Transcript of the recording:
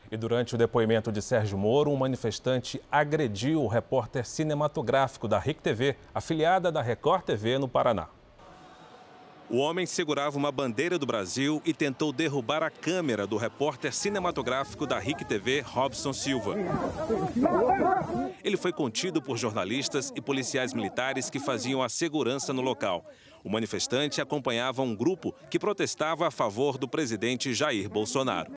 E durante o depoimento de Sérgio Moro, um manifestante agrediu o repórter cinematográfico da RIC TV, afiliada da Record TV no Paraná. O homem segurava uma bandeira do Brasil e tentou derrubar a câmera do repórter cinematográfico da RIC TV, Robson Silva. Ele foi contido por jornalistas e policiais militares que faziam a segurança no local. O manifestante acompanhava um grupo que protestava a favor do presidente Jair Bolsonaro.